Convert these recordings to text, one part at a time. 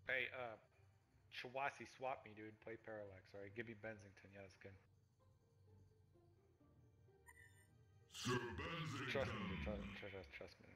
Hey, Chawasi, swap me, dude. Play Parallax, alright? Give me Bensington. Yeah, that's good. Trust me, dude. Trust me.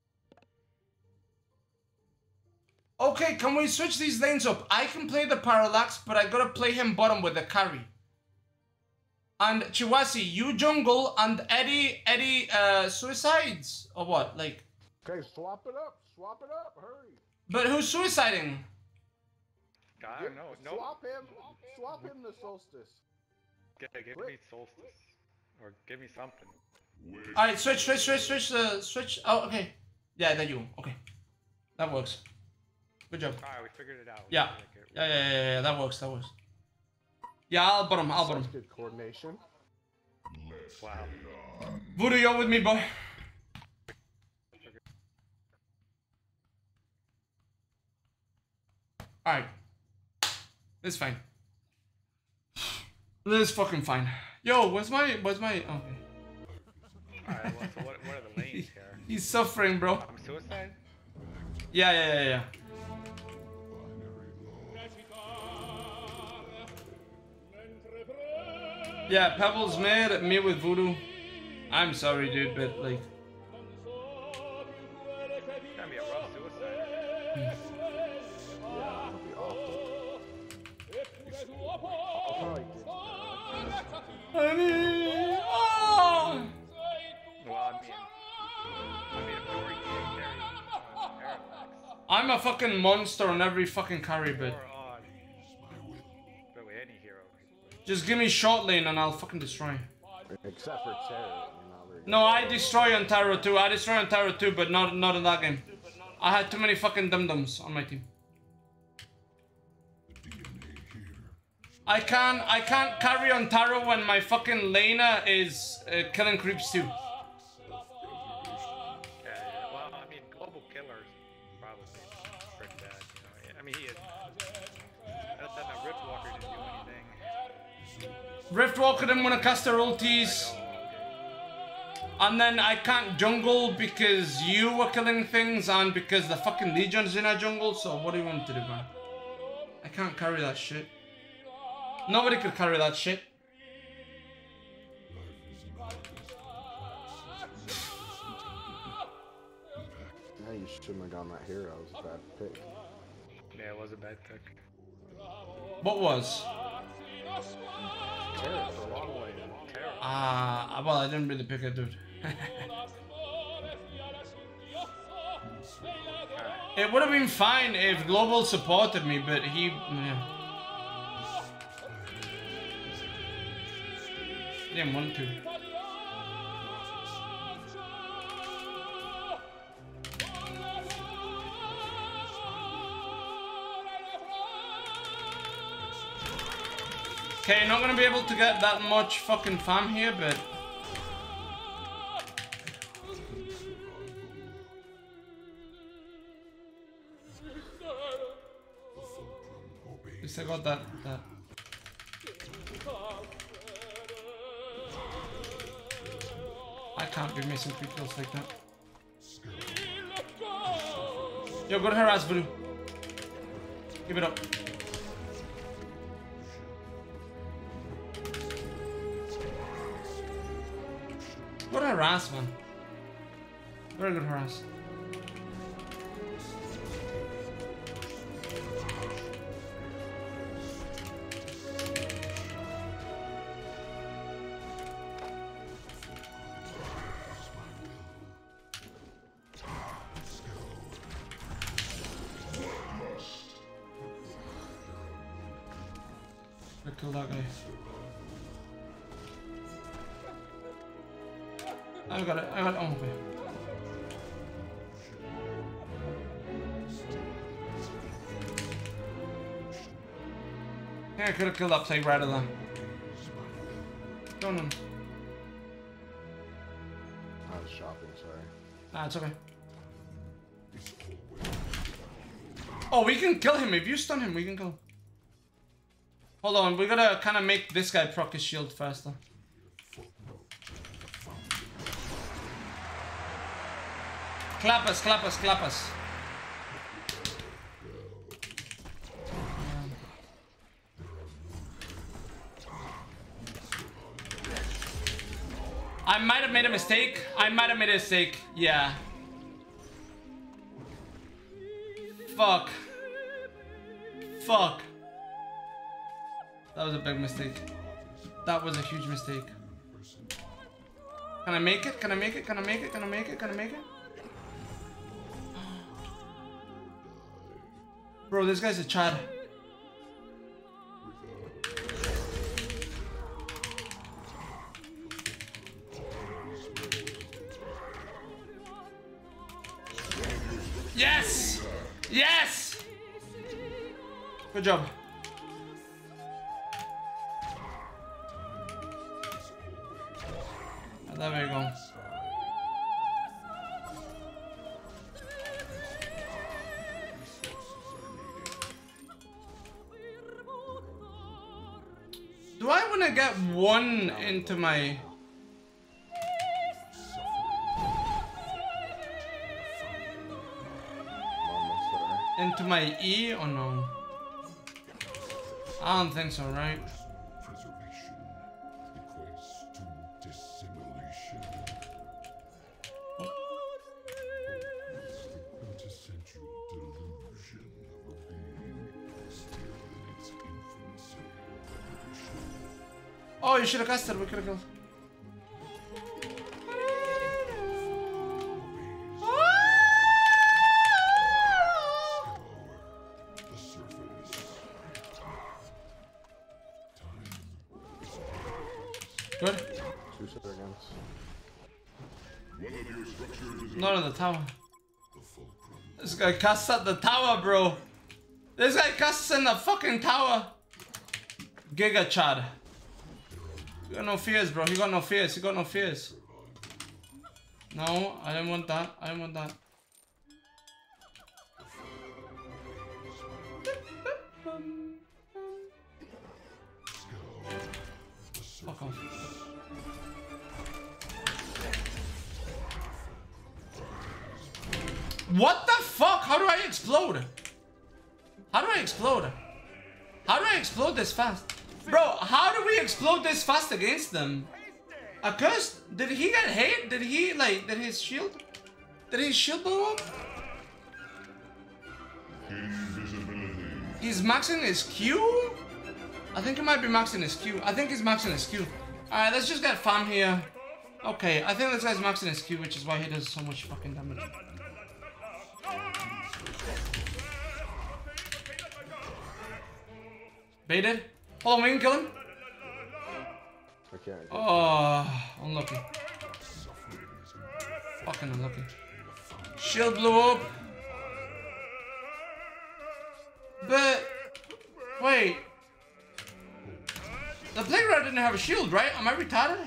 Okay, can we switch these lanes up? I can play the Parallax, but I gotta play him bottom with the carry. And Chiwasi, you jungle, and Eddie, suicides? Or what? Like... Okay, swap it up, hurry. But who's suiciding? God, no. Swap him to Solstice. Give me Solstice. Or give me something. Alright, switch. Oh, okay. Yeah, that you. Okay. That works. Good job. Alright, we figured it out. Yeah, that works. Yeah, I'll bottom. Good coordination. Wow. Voodoo, you're with me, boy. Alright. It's fine. This is fucking fine. Yo, where's my... Okay. Alright, well, so what are the lanes here? He's suffering, bro. I'm suicide? Yeah. Yeah, Pebbles mad at me with Voodoo. I'm sorry, dude, but like... It's gonna be a rough suicide. I'm a fucking monster on every fucking carry bit. Just give me short lane and I'll fucking destroy. Except for Terra. No, I destroy on Taro too. I destroy on Taro too, but not in that game. I had too many fucking dum-dums on my team. I can't carry on Taro when my fucking Lena is killing creeps too. Well, I mean, global killers probably pretty bad, you know. I mean, he is. That Riftwalker didn't do anything. Riftwalker didn't want to cast their ultis. And then I can't jungle because you were killing things and because the fucking Legion's in our jungle, so what do you want to do, man? I can't carry that shit. Nobody could carry that shit. No, you shouldn't have gone that hero. It was a bad pick. Yeah, it was a bad pick. What was? Terra for a long way. Well, I didn't really pick it, dude. It would have been fine if Global supported me, but he... Yeah. He didn't want to. Okay, not gonna be able to get that much fucking farm here, but... At least I got that. I can't be missing quick kills like that. Yo, go to harass Voodoo. Give it up. Good harass, man. Very good harass. Kill that guy. I got it. Oh, okay. Yeah, I could have killed Uptake rather than. No. I was shopping, sorry. Nah, it's okay. Oh, we can kill him. If you stun him, we can kill him. Hold on, we gotta kind of make this guy proc his shield faster. Clap us. I might have made a mistake. Yeah. Fuck. Fuck. That was a big mistake. That was a huge mistake. Can I make it? Can I make it? Can I make it? Can I make it? Can I make it? Bro, this guy's a Chad. Yes! Yes! Good job. There we go. Do I want to get one into my... into my E or no? I don't think so, right? Preservation equates to dissimulation. It's the quintessential delusion of a being still in its infancy. Oh, you should have cast it. We could have killed. Good. 2 seconds. Not on the tower. This guy casts at the tower, bro. This guy casts in the fucking tower. Giga Chad. You got no fears, bro. He got no fears. He got no fears. No, I didn't want that. I didn't want that. Fuck off. What the fuck? How do I explode? How do I explode? How do I explode this fast? Bro, how do we explode this fast against them? Accursed? Did he get hit? Did he, like, did his shield? Did his shield blow up? He's maxing his Q? I think he might be maxing his Q. I think he's maxing his Q. Alright, let's just get fam here. Okay, I think this guy's maxing his Q, which is why he does so much fucking damage. Baited? Hold on, we can kill him. I can't. Oh, unlucky. Fucking unlucky. Shield blew up. But wait. The Plague Rat didn't have a shield, right? Am I retarded?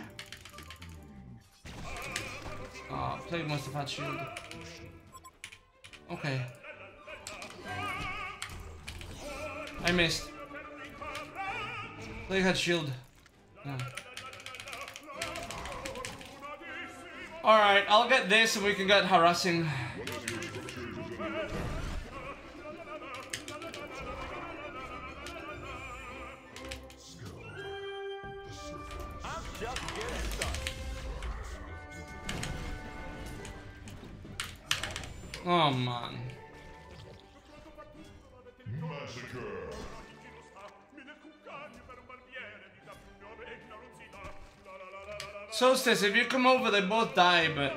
Oh, Plague must have had shield. Okay. I missed. Plague had shield. No. Alright, I'll get this and we can get harassing. Oh man. Solstice, if you come over, they both die, but...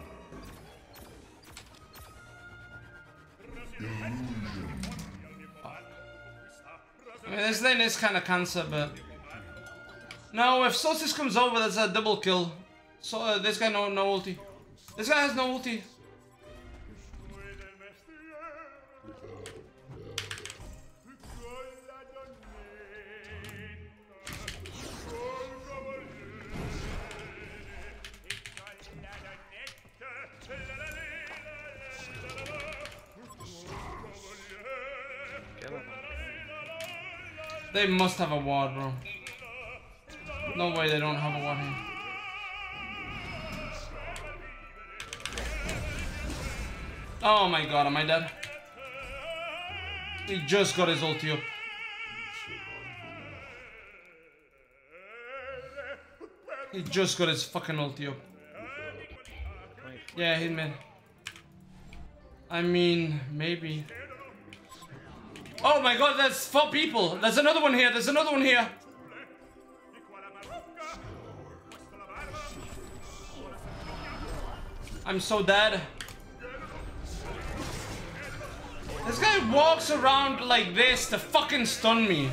I mean, this lane is kind of cancer, but... No, if Solstice comes over, that's a double kill. So, this guy no ulti. This guy has no ulti. They must have a ward, bro. No way they don't have a ward here. Oh my god, am I dead? He just got his ulti up. He just got his fucking ulti up. Yeah, hit mid. I mean, maybe. Oh my god, that's 4 people. There's another one here. There's another one here. I'm so dead. This guy walks around like this to fucking stun me.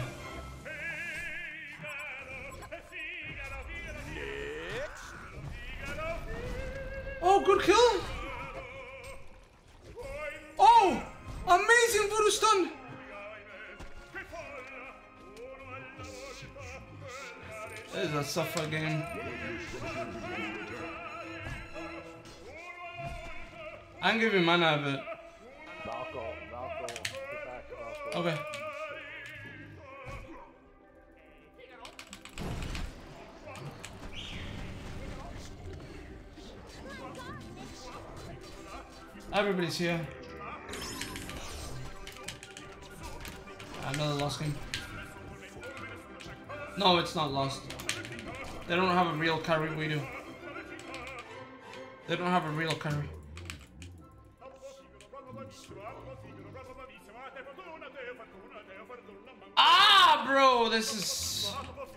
Oh, good kill. Oh, amazing voodoo stun. This is a suffer game. I can give you mana, but Valko, get back, Valko. okay. Everybody's here. Another lost game. No, it's not lost. They don't have a real carry, we do. They don't have a real carry. Ah, bro, this is...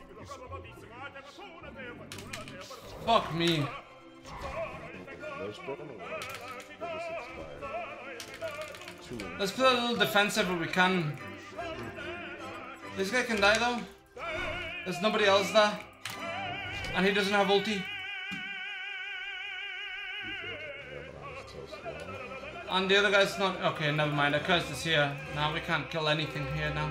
Fuck me. There's Bruno. They just expired. 2. Let's play a little defensive if we can. This guy can die though. There's nobody else there. And he doesn't have ulti. And the other guy's not... Okay, never mind. The curse is here. Now we can't kill anything here now.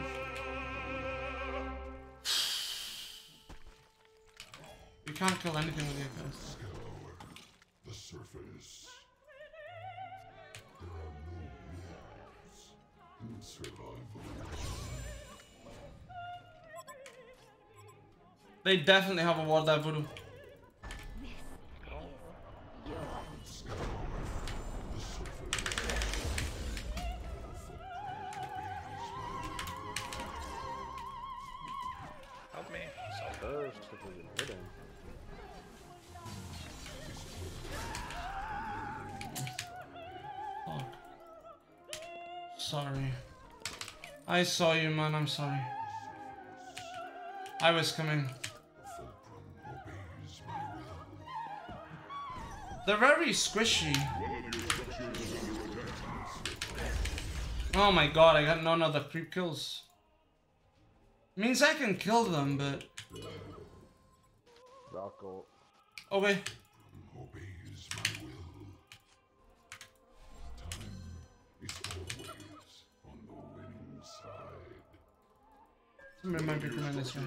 We can't kill anything with your curse. The surface. There are no rules in survival. They definitely have a ward there, Voodoo. Help me. First, if we can hit him. Fuck. Sorry. I saw you, man. I'm sorry. I was coming. They're very squishy. Oh my god, I got none of the creep kills. Means I can kill them, but... Valko. Okay. Obeys my will. Time is always on the winning side. Somebody might be coming this way.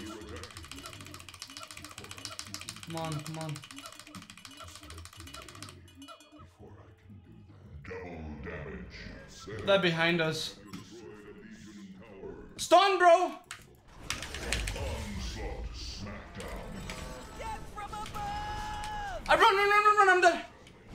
Come on, come on. Before I can do that. Double damage. They're behind us. Stun, bro! I run, I'm dead.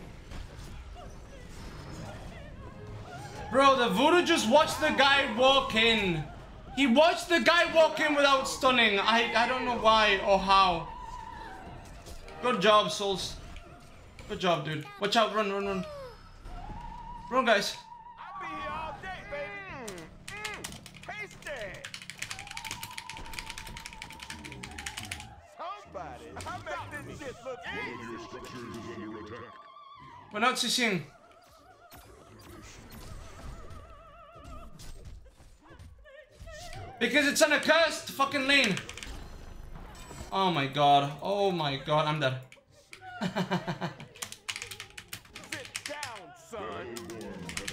Bro, the Voodoo just watched the guy walk in. He watched the guy walk in without stunning. I don't know why or how. Good job, Souls. Good job, dude. Watch out, run. Run, guys. I'll be here all day, baby. Tasty. Somebody, I make this shit look easy. We're not CCing. Because it's an accursed fucking lane. Oh my god. Oh my god. I'm dead. Sit down, son.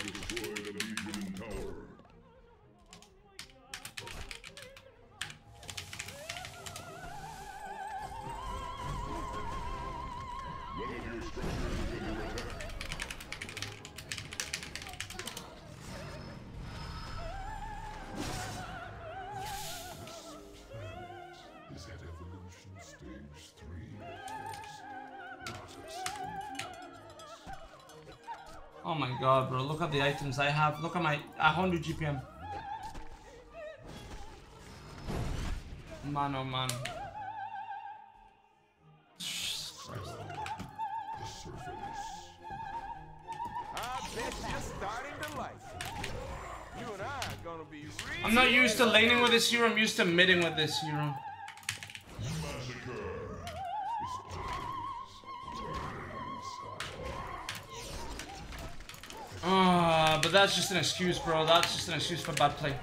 Is at evolution stage 3 at best. Oh my god, bro. Look at the items I have. Look at my 100 GPM. Man, oh man. bet you're starting to like it. You and I are gonna be real. I'm not used to laning with this hero, I'm used to midding with this hero. Ah, but that's just an excuse, bro. That's just an excuse for bad play.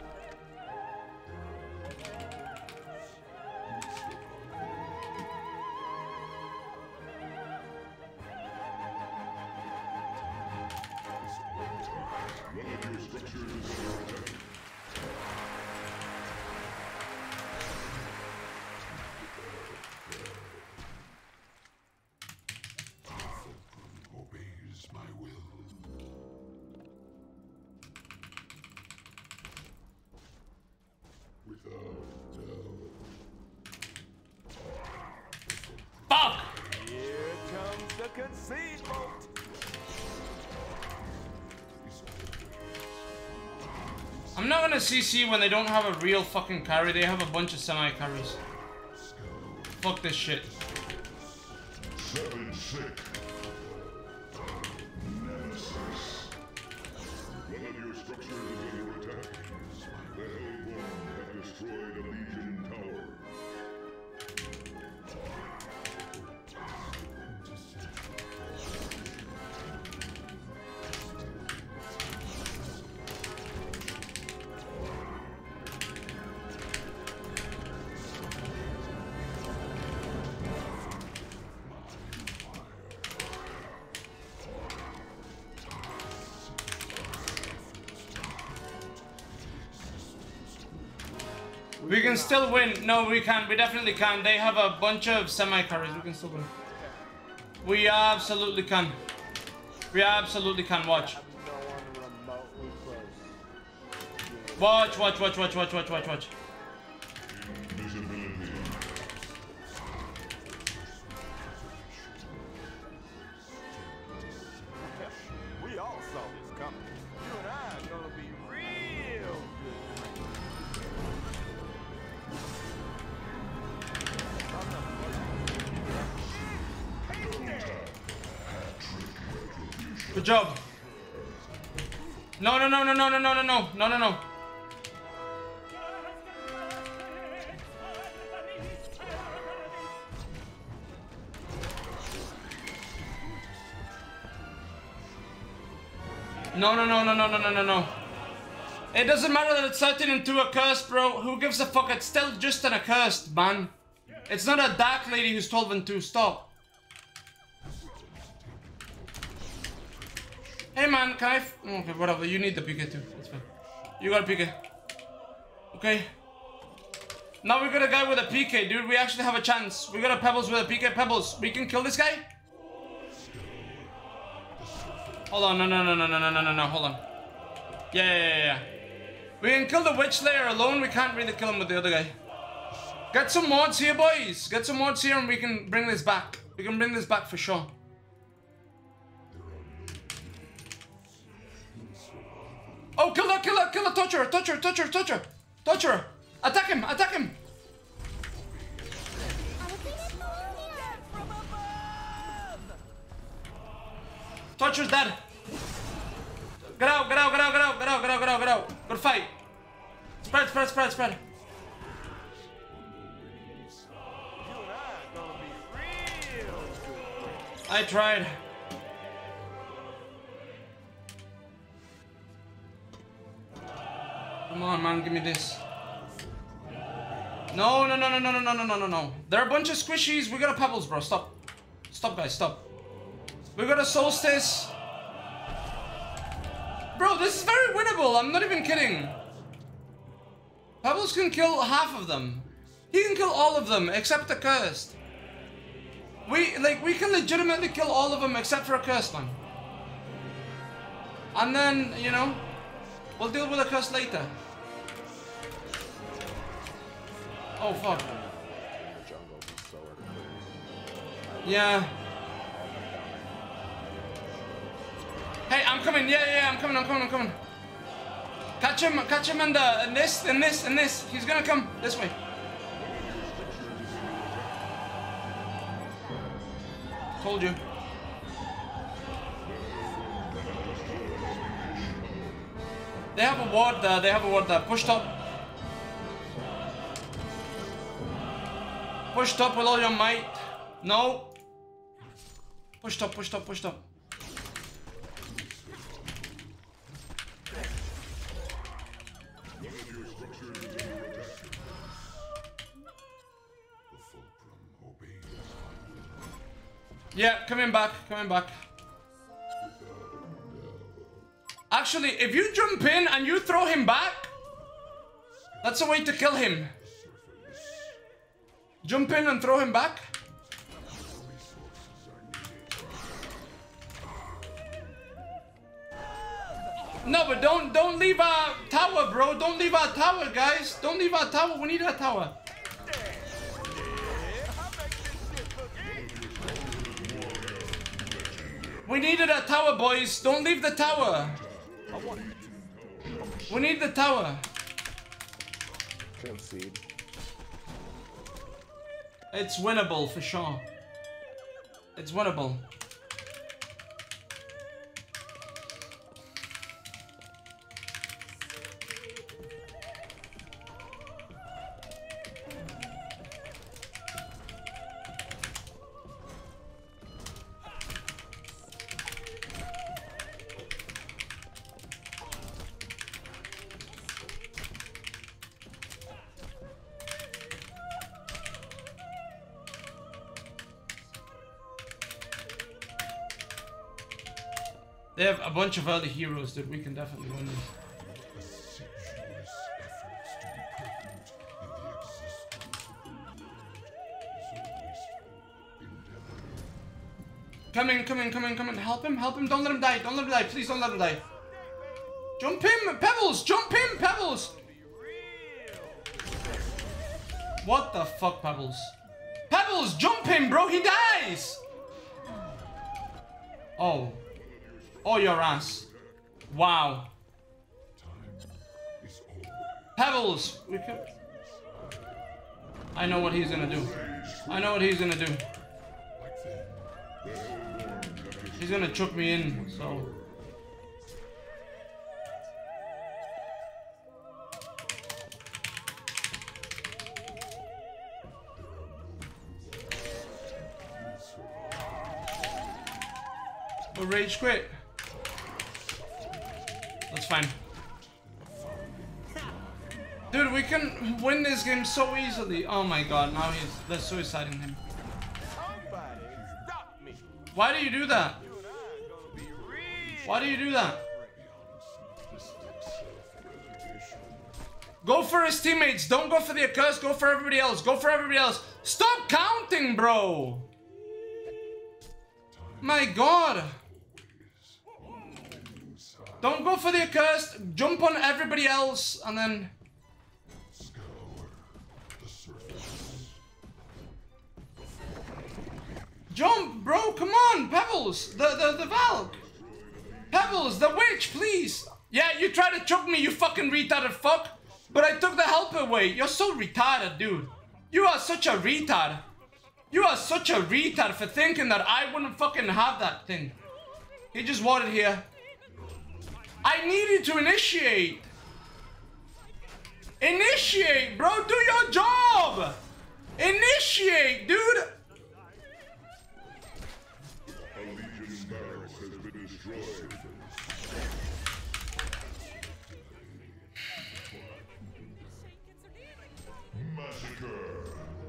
Obeys my will. Without doubt. Fuck! Here comes the concede boat. I'm not gonna CC when they don't have a real fucking carry. They have a bunch of semi-carries. Fuck this shit. 7-6. Nemesis. One of your structures is under attack. The Hellborn have destroyed a Legion tower. We can still win. No, we can. We definitely can. They have a bunch of semi-carries. We can still win. We absolutely can. We absolutely can. Watch. No one remotely close. Watch, watch, watch, watch, watch, watch, watch, watch. Invisibility. We all saw this coming. You and I are gonna be real Good job. No, no, no, no, no, no, no, no, no, no, no, no. No, no, no, no, no, no, no, no, no. It doesn't matter that it's 13 into a curse, bro. Who gives a fuck? It's still just an accursed, man. It's not a dark lady who's 12 and 2. Stop. Hey, man, can I... Okay, whatever. You need the PK too. That's fine. You got a PK. Okay. Now we got a guy with a PK, dude. We actually have a chance. We got a Pebbles with a PK. Pebbles, we can kill this guy? Hold on. No, no, no, no, no, no, no, no, no. Hold on. Yeah. We can kill the Witch Slayer alone. We can't really kill him with the other guy. Get some mods here, boys. Get some mods here and we can bring this back. We can bring this back for sure. Oh, kill her, kill her, kill her, touch her, touch her, touch her, touch her, touch her. Attack him, attack him. Touch her's dead. Get out, get out, get out, get out, get out, get out, get out, get out. Good fight. Spread, spread, spread, spread. You and I are gonna be real good. I tried. Come on, man, give me this. No, no, no, no, no, no, no, no, no, no, no. They're a bunch of squishies. We got a Pebbles, bro. Stop. Stop, guys, stop. We got a Solstice. Bro, this is very winnable. I'm not even kidding. Pebbles can kill half of them. He can kill all of them except the cursed. We can legitimately kill all of them except for a cursed one. And then, you know, we'll deal with a curse later. Oh, fuck. Jungle is so hard. Yeah. Hey, I'm coming. Yeah, I'm coming, I'm coming, I'm coming. Catch him in the, in this. He's gonna come this way. Told you. They have a ward there. They have a ward there. Push top. Push top with all your might. No. Push top, push top, push top. Yeah, coming back, coming back. Actually, if you jump in and you throw him back, that's a way to kill him. Jump in and throw him back. No, but don't leave our tower, bro. Don't leave our tower, guys. Don't leave our tower. We need our tower. We needed a tower, boys. Don't leave the tower. We need the tower. Concede. It's winnable for sure. It's winnable. They have a bunch of other heroes that we can definitely win this. Come in, come in, come in, come in. Help him, help him. Don't let him die. Don't let him die. Please don't let him die. Jump him, Pebbles. Jump him, Pebbles. What the fuck, Pebbles? Pebbles, jump him, bro. He dies. Oh. Oh, your ass. Wow. Pebbles. We could... I know what he's gonna do. I know what he's gonna do. He's gonna chuck me in, so... We'll rage quit. That's fine. Dude, we can win this game so easily. Oh my god, now they're suiciding him. Why do you do that? Why do you do that? Go for his teammates. Don't go for the accursed. Go for everybody else. Go for everybody else. Stop counting, bro. My god. Don't go for the accursed. Jump on everybody else and then... Jump, bro. Come on, Pebbles. The Valk. Pebbles, the witch, please. Yeah, you tried to choke me, you fucking retarded fuck. But I took the help away. You're so retarded, dude. You are such a retard. You are such a retard for thinking that I wouldn't fucking have that thing. He just wanted here. I needed to initiate. Initiate, bro. Do your job. Initiate, dude. A Legion barracks has been destroyed. Massacre.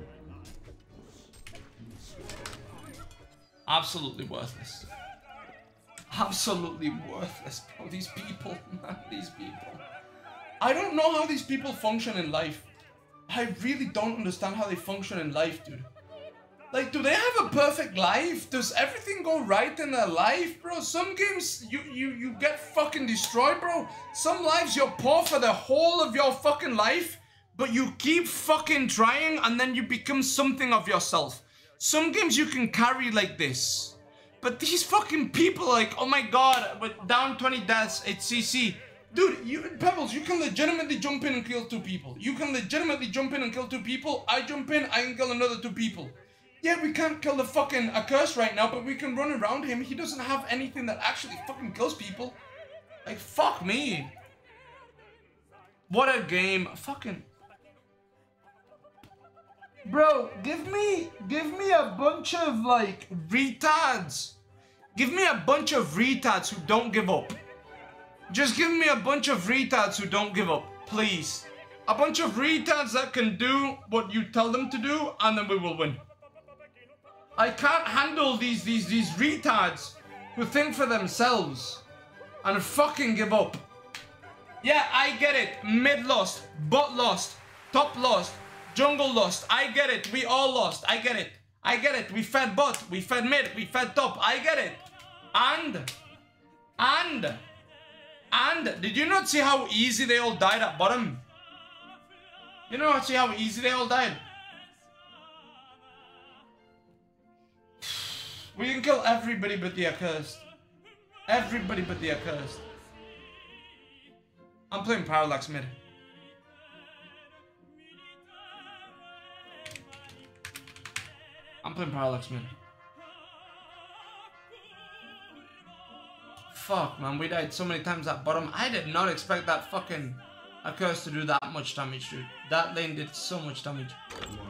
Absolutely worthless. Absolutely worthless, bro. These people, man, these people. I don't know how these people function in life. I really don't understand how they function in life, dude. Like, do they have a perfect life? Does everything go right in their life, bro? Some games, you get fucking destroyed, bro. Some lives, you're poor for the whole of your fucking life, but you keep fucking trying and then you become something of yourself. Some games you can carry like this. But these fucking people, like, oh my god, with down 20 deaths, it's CC. Dude, Pebbles, you can legitimately jump in and kill 2 people. You can legitimately jump in and kill 2 people. I jump in, I can kill another 2 people. Yeah, we can't kill the fucking accursed right now, but we can run around him. He doesn't have anything that actually fucking kills people. Like, fuck me. What a game. Fucking... Bro, give me a bunch of, like, retards. Give me a bunch of retards who don't give up. Just give me a bunch of retards who don't give up, please. A bunch of retards that can do what you tell them to do, and then we will win. I can't handle these retards who think for themselves and fucking give up. Yeah, I get it. Mid lost, bot lost, top lost, jungle lost. I get it. We all lost. I get it. I get it. We fed bot, we fed mid, we fed top. I get it. And did you not see how easy they all died at bottom? You know, see how easy they all died? We can kill everybody but the accursed. Everybody but the accursed. I'm playing Parallax mid. I'm playing Parallax mid. Fuck, man, we died so many times at bottom. I did not expect that fucking accursed to do that much damage, dude. That lane did so much damage.